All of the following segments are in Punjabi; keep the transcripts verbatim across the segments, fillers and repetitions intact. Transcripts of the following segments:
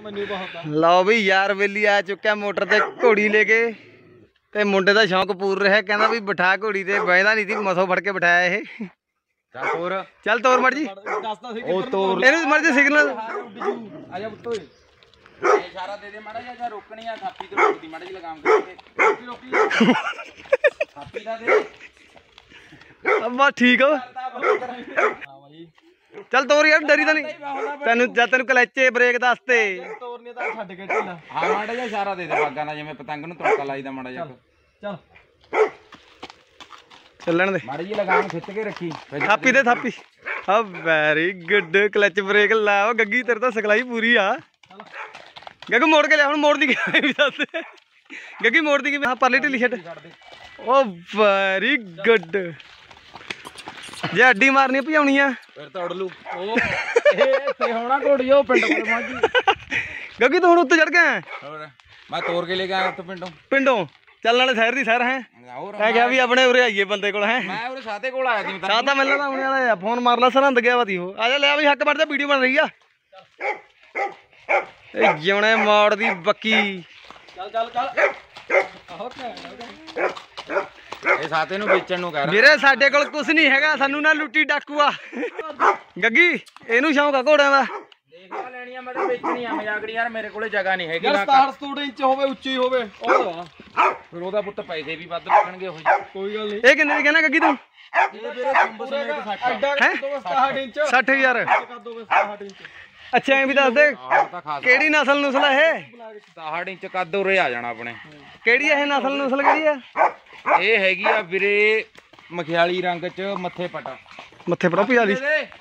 लो भी यार वेली आ चुका मोटर ते घोड़ी लेके ते मुंडे दा शौक पूर रहा कहना भी बिठा घोड़ी ते बहदा नहीं थी मसों फड़ के बिठाया ये चल तोर चल तोर मर जी ओ तोर ਇਹਨੂੰ ਮਰ ਜੀ ਸਿਗਨਲ आजा पुत्तो इशारा दे दे माड़ा जा रोकनी है थापी तो रोक दी माड़ा जी लगाम करके रोकी रोकी थापी दा दे अब ठीक हो हां भाई चल तोर यार डरी तो नहीं तेन जद तेन कलचे ब्रेक दसते तोरने तो छड्ड के ढिला हां माड़ा जा इशारा दे दे बागा ना जिवें पतंग नु तड़का लाईदा माड़ा जा चल चलन दे माड़ी जी लगाम खिच के रखी थापी दे थापी अब वेरी गुड क्लच ब्रेक लाओ गग्गी तेरे तो सिखलाई पूरी आ गग्गी मोड़ के लिया हुण मोड़ दी भी दस गग्गी मोड़ दी हां परली ढिली छड्ड ओ वेरी गुड जे अड्डी मारनी भजाउनी आ फिर तो उड़ लू ओ ए ते होना घोड़ी ओ पिंड कोल माजी गग्गी तू हुण उत्ते चढ़ गया और मैं तोड़ के लेके आया तो पिंडों पिंडों चल नाले शहर दी शहर है मैं क्या भी अपने उरे आइए बंदे कोल है मैं उरे साथे कोल आया थी साथा मिलना तो आने वाला है फोन मार ला सरहंद गया वा थी हो आ जा ले भी हक बढ़ जा वीडियो बन रही आ ए जिवणे मोड़ दी बक्की चल चल चल आहो ਇਹ ਸਾਤੇ ਨੂੰ ਵੇਚਣ ਨੂੰ ਕਹਿ ਰਿਹਾ ਵੀਰੇ ਸਾਡੇ ਕੋਲ ਕੁਝ ਨਹੀਂ ਹੈਗਾ ਸਾਨੂੰ ਨਾ ਲੁੱਟੀ ਡਾਕੂਆ ਗੱਗੀ ਇਹਨੂੰ ਸ਼ੌਂਕ ਆ ਘੋੜਿਆਂ ਦਾ ਦੇਖ ਲੈ ਲੈਣੀਆਂ ਮੈਂ ਵੇਚਣੀ ਆ ਮਜ਼ਾਕੜੀ ਯਾਰ ਮੇਰੇ ਕੋਲੇ ਜਗ੍ਹਾ ਨਹੀਂ ਹੈਗੀ ਯਾਰ ਸਤਾਹਠ ਸਤੂਠ ਇੰਚ ਹੋਵੇ ਉੱਚੀ ਹੋਵੇ ਉਹ ਦਵਾ ਫਿਰ ਉਹਦਾ ਪੁੱਤ ਪੈਸੇ ਵੀ ਵੱਧ ਲੱਗਣਗੇ ਉਹ ਕੋਈ ਗੱਲ ਨਹੀਂ ਇਹ ਕਿੰਨੇ ਦੀ ਕਹਿਣਾ ਗੱਗੀ ਤੂੰ ਇਹ ਵੀਰੇ ਸੰਭੂ ਸਮੇਤ ਸੱਠ ਹੈ ਸਤਾਹਠ ਇੰਚ ਸੱਠ ਹਜ਼ਾਰ ਕਰ ਦੋਗੇ ਸਤਾਹਠ ਇੰਚ ਅੱਛਾ ਐ ਵੀ ਦੱਸ ਦੇ ਕਿਹੜੀ ਨਸਲ ਨੁਸਲ ਹੈ ਇਹ ਸਤਾਹਠ ਇੰਚ ਕੱਦ ਉਰੇ ਆ ਜਾਣਾ ਆਪਣੇ ਕਿਹੜੀ ਇਹ ਨਸਲ ਨੁਸਲ ਕਿਹੜੀ ਆ ਇਹ ਹੈਗੀ ਆ ਵੀਰੇ ਮਖਿਆਲੀ ਰੰਗ ਚ ਮੱਥੇ ਪਟਾ ਮੱਥੇ ਪਟਾ ਭਜਾਲੀ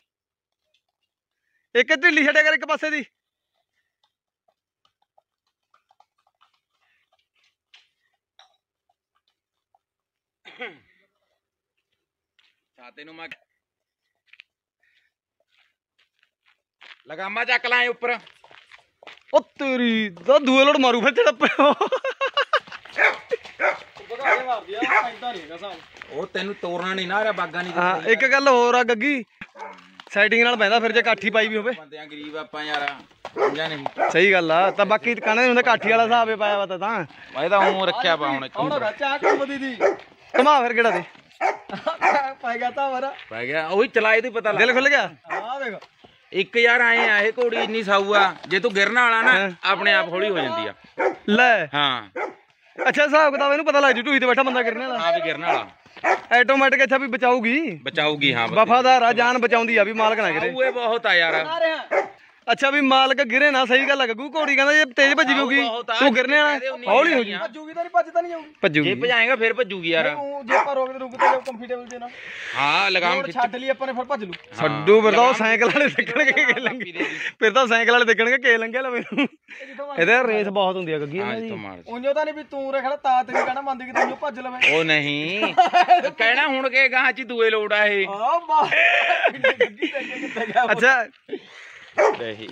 ਇੱਕ ਢਿੱਲੀ ਛੱਡਿਆ ਕਰ ਇੱਕ ਪਾਸੇ ਦੀ ਸਾਤੇ ਨੂੰ ਮੈਂ ਲਗਾਮਾ ਚੱਕ ਲਾਂ ਉੱਪਰ ਉਹ ਤੇਰੀ ਦਾ ਦੂਏ ਲੋੜ ਮਾਰੂ ਫਿਰ ਤੇਰਾ ਪਿਓ ਉਹ ਤੈਨੂੰ ਤੋੜਨਾ ਨਹੀਂ ਨਾ ਆ ਬਾਗਾ ਨਹੀਂ ਹਾਂ ਇੱਕ ਗੱਲ ਹੋਰ ਆ ਗੱਗੀ ਸੈਟਿੰਗ ਨਾਲ ਪੈਂਦਾ ਫਿਰ ਜੇ ਕਾਠੀ ਪਾਈ ਵੀ ਹੋਵੇ ਬੰਦਿਆਂ ਗਰੀਬ ਆਪਾਂ ਯਾਰ ਸਮਝਿਆ ਨਹੀਂ ਸਹੀ ਗੱਲ ਆ ਤਾਂ ਬਾਕੀ ਕਹਿੰਦੇ ਹੁੰਦਾ ਕਾਠੀ ਵਾਲਾ ਹਿਸਾਬ ਪਾਇਆ ਵਾ ਤਾਂ ਤਾਂ ਮੈਂ ਤਾਂ ਉਹ ਰੱਖਿਆ ਪਾ ਹੁਣ ਘੁਮਾ ਫਿਰ ਕਿਹੜਾ ਦੇ ਪੈ ਗਿਆ ਤਾਂ ਵਰਾ ਪੈ ਗਿਆ ਉਹੀ ਚਲਾਏ ਤੇ ਪਤਾ ਲੱਗ ਦਿਲ ਖੁੱਲ ਗਿਆ ਆ ਦੇਖ ਇੱਕ ਯਾਰ ਆਏ ਆ ਇਹ ਘੋੜੀ ਇੰਨੀ ਸਾਊ ਆ ਜੇ ਤੂੰ ਗਿਰਨ ਵਾਲਾ ਨਾ ਆਪਣੇ ਆਪ ਹੌਲੀ ਹੋ ਜਾਂਦੀ ਆ ਲੈ ਹਾਂ ਅੱਛਾ ਹਿਸਾਬ ਕਿਤਾਬ ਇਹਨੂੰ ਪਤਾ ਲੱਗ ਜੂ ਟੂਈ ਤੇ ਬੈਠਾ ਬੰਦਾ ਗਿਰਨੇ ਵਾਲਾ ਆ ਵੀ ਗਿਰਨ ਵਾਲਾ ਆਟੋਮੈਟਿਕ ਇੱਥੇ ਵੀ ਬਚਾਊਗੀ ਬਚਾਊਗੀ ਹਾਂ ਵਫਾਦਾਰ ਆ ਜਾਨ ਬਚਾਉਂਦੀ ਆ ਵੀ ਮਾਲਕ ਨਾ ਗਿਰੇ ਉਹ ਬਹੁਤ ਆ ਯਾਰ ਅੱਛਾ ਵੀ ਮਾਲਕ ਗਿਰੇ ਨਾ ਸਹੀ ਗੱਲ ਆ ਗੱਗੂ ਘੋੜੀ ਕਹਿੰਦਾ ਜੇ ਤੇਜ਼ ਭੱਜੀ ਹੋਊਗੀ ਤੂੰ ਗਿਰਨੇ ਵਾਲਾ ਹੌਲੀ ਹੋ ਜੀ ਭੱਜੂਗੀ ਤਾਂ ਨਹੀਂ ਭੱਜਦਾ ਨਹੀਂ ਜਾਊਗੀ ਭੱਜੂਗੀ ਜੇ ਭਜਾਏਗਾ ਫਿਰ ਭੱਜੂਗੀ ਯਾਰ ਜੇ ਆਪਾਂ ਰੋਕਦੇ ਰੁਕ ਤੇ ਕੰਫਰਟੇਬਲ ਦੇ ਨਾ ਹਾਂ ਲਗਾਮ ਛੱਡ ਲਈ ਆਪਾਂ ਨੇ ਫਿਰ ਭੱਜ ਲੂ ਛੱਡੂ ਫਿਰ ਤਾਂ ਉਹ ਸਾਈਕਲ ਵਾਲੇ ਦੇਖਣਗੇ ਕੇ ਲੰਗੇ ਫਿਰ ਤਾਂ ਸਾਈਕਲ ਵਾਲੇ ਦੇਖਣਗੇ ਕੇ ਲੰਗੇ ਲਵੇ ਨੂੰ ਇਹਦੇ ਰੇਸ ਬਹੁਤ ਹੁੰਦੀ ਆ ਗੱਗੀ ਇਹਨਾਂ ਦੀ ਉਂਝੋ ਤਾਂ ਨਹੀਂ ਵੀ ਤੂੰ ਰੇ ਖੜਾ ਤਾਂ ਤੇਰੀ ਕਹਿਣਾ ਮੰਨਦੀ ਕਿ ਤੂੰ ਭੱਜ ਲਵੇਂ ਉਹ ਨਹੀਂ ਕਹਿਣਾ ਹੁਣ ਕੇ ਗਾਂ ਚ ਦੂਏ ਲੋੜ ਆ ਇਹ ਆ ਬਾ ਗੱਗੀ ਕਿੱਥੇ ਗਿਆ ਅੱਛਾ ਨਹੀਂ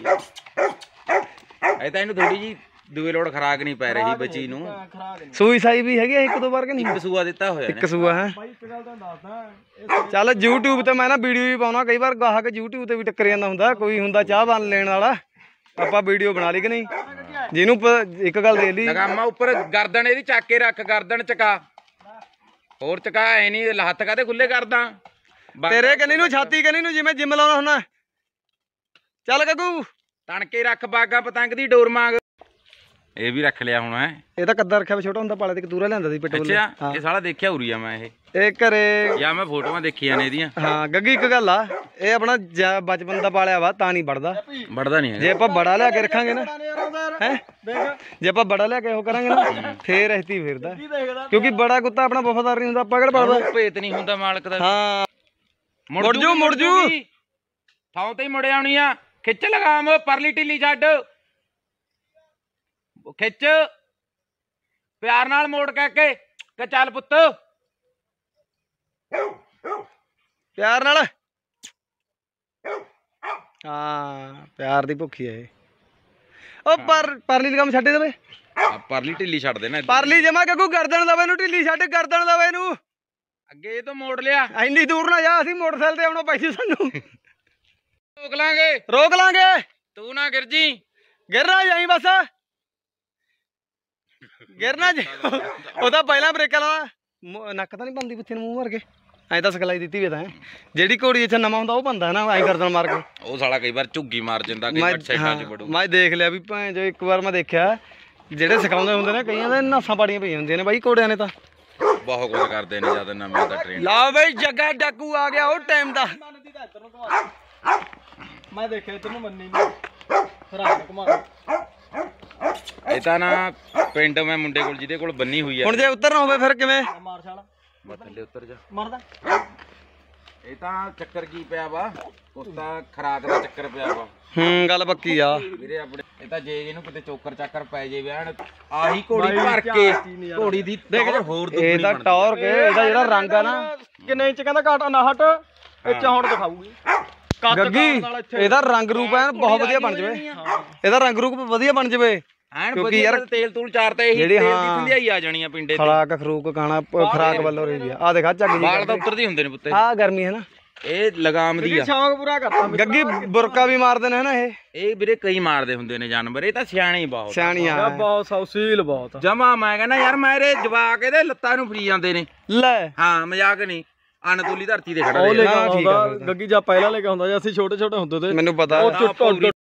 ਇਹ ਤਾਂ ਇਹਨੂੰ ਥੋੜੀ ਜੀ ਦੂਏ ਲੋੜ ਖਰਾਕ ਨਹੀਂ ਪੈ ਰਹੀ ਬੱਚੀ ਨੂੰ ਸੂਈ ਸਾਈ ਵੀ ਹੈਗੀ ਇੱਕ ਦੋ ਵਾਰ ਕਿ ਨਹੀਂ ਇੱਕ ਸੂਆ ਦਿੱਤਾ ਹੋਇਆ ਇੱਕ ਸੂਆ ਹੈ ਬਾਈ ਇੱਕ ਗੱਲ ਤੁਹਾਨੂੰ ਦੱਸਦਾ ਚੱਲ YouTube ਤੇ ਮੈਂ ਨਾ ਵੀਡੀਓ ਵੀ ਪਾਉਣਾ ਕਈ ਵਾਰ ਗਾਹਕ YouTube ਤੇ ਵੀ ਟੱਕਰ ਜਾਂਦਾ ਹੁੰਦਾ ਕੋਈ ਹੁੰਦਾ ਚਾਹ ਬਣ ਲੈਣ ਵਾਲਾ ਆਪਾਂ ਵੀਡੀਓ ਬਣਾ ਲਈ ਕਿ ਨਹੀਂ ਜਿਹਨੂੰ ਇੱਕ ਗੱਲ ਦੇ ਲਈ ਲਗਾਮਾ ਉੱਪਰ ਗਰਦਨ ਇਹਦੀ ਚੱਕ ਕੇ ਰੱਖ ਗਰਦਨ ਚਕਾ ਹੋਰ ਚਕਾ ਐ ਨਹੀਂ ਹੱਥ ਕਾਦੇ ਖੁੱਲੇ ਕਰਦਾ ਤੇਰੇ ਕੰਨੀ ਨੂੰ ਛਾਤੀ ਕੰਨੀ ਨੂੰ ਜਿਵੇਂ ਜਿਮ ਲਾਉਣਾ ਹੁੰਦਾ ਚੱਲ ਗੱਗੂ ਤਣ ਕੇ ਰੱਖ ਬਾਗਾ ਪਤੰਗ ਦੀ ਡੋਰ ਮੰਗ ਇਹ ਵੀ ਰੱਖ ਲਿਆ ਹੁਣ ਹੈ ਇਹ ਤਾਂ ਕੱਦਾ ਰੱਖਿਆ ਛੋਟਾ ਹੁੰਦਾ ਪਾਲੇ ਤੇ ਕਤੂਰਾ ਲਿਆਂਦਾ ਸੀ ਪਿੱਟੂ ਅੱਛਾ ਇਹ ਸਾਲਾ ਦੇਖਿਆ ਉਰੀ ਆ ਮੈਂ ਇਹ ਇਹ ਘਰੇ ਯਾ ਮੈਂ ਫੋਟੋਆਂ ਦੇਖੀਆਂ ਨੇ ਇਹਦੀਆਂ ਹਾਂ ਗੱਗੀ ਇੱਕ ਗੱਲ ਆ ਇਹ ਆਪਣਾ ਬਚਪਨ ਦਾ ਪਾਲਿਆ ਵਾ ਤਾਂ ਨਹੀਂ ਵੜਦਾ ਵੜਦਾ ਨਹੀਂ ਜੇ ਆਪਾਂ ਬੜਾ ਲਿਆ ਕੇ ਰੱਖਾਂਗੇ ਨਾ ਹੈ ਜੇ ਆਪਾਂ ਬੜਾ ਲਿਆ ਕੇ ਉਹ ਕਰਾਂਗੇ ਨਾ ਫੇਰ ਰਹਿਤੀ ਫਿਰਦਾ ਕਿਉਂਕਿ ਬੜਾ ਕੁੱਤਾ ਆਪਣਾ ਵਫਾਦਾਰ ਨਹੀਂ ਹੁੰਦਾ ਆਪਾਂ ਕਿਹੜਾ ਪੜਦਾ ਭੇਤ ਨਹੀਂ ਹੁੰਦਾ ਮਾਲਕ ਦਾ ਹਾਂ ਮੁੜ ਜੂ ਮੁੜ ਜੂ ਥਾਂ ਤੇ ਹੀ ਮੁੜ ਆਉਣੀ ਆ ਖਿੱਚ ਲਗਾਮ ਪਰਲੀ ਢਿੱਲੀ ਛੱਡ ਖਿੱਚ ਪਿਆਰ ਨਾਲ ਮੋੜ ਕੇ ਕਿ ਚੱਲ ਪੁੱਤ ਪਿਆਰ ਨਾਲ ਹਾਂ ਪਿਆਰ ਦੀ ਭੁੱਖੀ ਆ ਇਹ ਉਹ ਪਰ ਪਰਲੀ ਲਗਾਮ ਛੱਡੇ ਦੇਵੇ ਪਰਲੀ ਢਿੱਲੀ ਛੱਡ ਦੇਣਾ ਪਰਲੀ ਜਮਾ ਕਿਉਂ ਗਰਦਨ ਦਵੇ ਨੂੰ ਢਿੱਲੀ ਛੱਡ ਗਰਦਨ ਦਵੇ ਨੂੰ ਅੱਗੇ ਤੋਂ ਮੋੜ ਲਿਆ ਇੰਨੀ ਦੂਰ ਨਾ ਜਾ ਅਸੀਂ ਮੋਟਰਸਾਈਕਲ ਤੇ ਆਉਣਾ ਪੈਸੇ ਸਾਨੂੰ ਰੋਕ ਲਾਂਗੇ ਰੋਕ ਲਾਂਗੇ ਤੂੰ ਨਾ ਗਿਰ ਜੀ ਗਿਰਨਾ ਜਾਈ ਬਸ ਗਿਰਨਾ ਜਾ ਉਹ ਤਾਂ ਪਹਿਲਾਂ ਬ੍ਰੇਕਾਂ ਲਾ ਮੂੰਹ- ਨੱਕ ਤਾਂ ਨਹੀਂ ਬੰਦੀ ਪਿੱਛੇ ਨੂੰ ਮੂੰਹ ਮਾਰ ਕੇ ਐਂ ਤਾਂ ਸਿਖਲਾਈ ਦਿੱਤੀ ਵੀ ਤਾਂ ਜਿਹੜੀ ਘੋੜੀ ਇੱਥੇ ਨਵਾਂ ਹੁੰਦਾ ਉਹ ਬੰਦਾ ਨਾ ਐਂ ਕਰਦਣ ਮਾਰ ਕੇ ਉਹ ਸਾਲਾ ਕਈ ਵਾਰ ਝੁੱਗੀ ਮਾਰ ਜਾਂਦਾ ਕਈ ਮੈਂ ਵਾਰ ਸਾਈਡਾਂ 'ਚ ਹਾਂ, ਵੜੂ ਮੈਂ ਦੇਖ ਲਿਆ ਵੀ ਭਾਂ ਜੋ ਇੱਕ ਵਾਰ ਮੈਂ ਦੇਖਿਆ ਜਿਹੜੇ ਸਿਖਾਉਂਦੇ ਹੁੰਦੇ ਨੇ ਕਈਆਂ ਦੇ ਨਾਸਾਂ ਪਾੜੀਆਂ ਪਈਆਂ ਹੁੰਦੀਆਂ ਨੇ ਬਾਈ ਘੋੜਿਆਂ ਨੇ ਤਾਂ ਬਹੁਤ ਕੁਝ ਕਰਦੇ ਨੇ ਜਦ ਨਵੇਂ ਦਾ ਟ੍ਰੇਨ ਲਾ ਬਈ ਜੱਗਾ ਡਾਕੂ ਆ ਗਿਆ ਉਹ ਟਾਈਮ ਦਾ ਮੰਨਦੀ ਤਾਂ ਇੱਧਰ ਨੂੰ ਘੁਮਾ ਮੈਂ ਦੇਖਿਆ ਇੱਧਰ ਨੂੰ ਮੰਨੀ ਨਹੀਂ ਫਿਰ ਆਹ ਘੁਮਾ ਇਹ ਤਾਂ ਨਾ ਪਿੰਡ ਮੈਂ ਮੁੰਡੇ ਕੋਲ ਜਿਹਦੇ ਕੋਲ ਬੰਨੀ ਹੋਈ ਆ ਹੁਣ ਜੇ ਉਤਰਨਾ ਹੋਵੇ ਫਿਰ ਕਿਵੇਂ ਮਾਰ ਛਾਲ ਮੈਂ ਥੱਲੇ ਉਤਰ ਜਾ ਮਾਰਦਾ ਇਹ ਤਾਂ ਚੱਕਰ ਕੀ ਪਿਆ ਵਾ ਉਸ ਤਾਂ ਖਰਾਕ ਦਾ ਚੱਕਰ ਪਿਆ ਵਾ ਹੂੰ ਗੱਲ ਪੱਕੀ ਆ ਵੀਰੇ ਆਪਣੇ ਇਹ ਤਾਂ ਜੇ ਇਹਨੂੰ ਕਿਤੇ ਚੋਕਰ ਚਾਕਰ ਪੈ ਜੇ ਵਿਆਹਣ ਆਹੀ ਘੋੜੀ ਭਰ ਕੇ ਘੋੜੀ ਦੀ ਟੌਰ ਹੋਰ ਇਹ ਦੁੱਗਣੀ ਤਾਂ ਬਣ ਟੌਰ ਕੇ ਇਹਦਾ ਜਿਹੜਾ ਰੰਗ ਆ ਨਾ ਕਿੰਨੇ ਇੰਚ ਕਹਿੰਦਾ ਘਾਟ ਉਨਾਹਠ ਇੱਥੇ ਹੁਣ ਦਿਖਾਊਗੀ ਕੱਦ ਗੱਗੀ ਨਾਲ ਇੱਥੇ ਇਹਦਾ ਰੰਗ ਰੂਪ ਐਨ ਬਹੁਤ ਵਧੀਆ ਬਣ ਜਵੇ ਇਹਦਾ ਰੰਗ ਰੂਪ ਵਧੀਆ ਬਣ ਜਵੇ ਐਨ ਕਿਉਂਕਿ ਵਧੀਆ ਯਾਰ ਤੇਲ ਤੂਲ ਚਾਰਤਾ ਇਹੀ ਜਿਹੜੀ ਤੇਲ ਦੀ ਹਾਂ ਥੰਧਿਆਈ ਆ ਜਾਣੀ ਆ ਪਿੰਡੇ ਤੇ ਖਰਾਕ ਖਰੂਕ ਖਾਣਾ ਪ- ਖਰਾਕ ਵੱਲੋਂ ਰਹੀ ਆ ਆ ਦੇਖਾ ਝੱਗ ਜੀ ਵਾਲ ਤਾਂ ਉੱਤਰਦੇ ਹੁੰਦੇ ਨੇ ਪੁੱਤੇ ਆ ਗਰਮੀ ਹੈ ਨਾ ਇਹ ਲਗਾਮ ਦੀ ਆ ਸ਼ੌਂਕ ਪੂਰਾ ਕਰਤਾ ਮੈਂ ਗੱਗੀ ਬੁਰਕਾ ਵੀ ਮਾਰਦੇ ਨੇ ਨਾ ਇਹ ਇਹ ਵੀਰੇ ਕਈ ਮਾਰਦੇ ਹੁੰਦੇ ਨੇ ਜਾਨਵਰ ਇਹ ਤਾਂ ਸਿਆਣੇ ਹੀ ਬਹੁਤ ਸਿਆਣੀਆਂ ਬਹੁਤ ਸੌਸੀਲ ਬਹੁਤ ਜਮਾ ਮੈਂ ਕਹਿੰਦਾ ਯਾਰ ਮੇਰੇ ਜਵਾਕ ਇਹਦੇ ਲੱਤਾਂ ਨੂੰ ਫਰੀ ਜਾਂਦੇ ਨੇ ਲੈ ਹਾਂ ਮਜ਼ਾਕ ਨਹੀਂ ਅਨਤੋਲੀ ਧਰਤੀ ਤੇ ਖੜਾ ਉਹ ਲੈ ਦੇ ਕੇ ਨਾ, ਠੀਕ ਆ ਆਉਂਦਾ ਫਿਰ ਤਾਂ। ਗੱਗੀ ਜਾਂ ਪਹਿਲਾਂ ਲੈ ਕੇ ਆਉਂਦਾ ਜਾਂ ਅਸੀਂ ਛੋਟੇ ਛੋਟੇ ਹੁੰਦੇ ਤੇ ਮੈਨੂੰ ਪਤਾ ਉਹ ਚੁੱਟ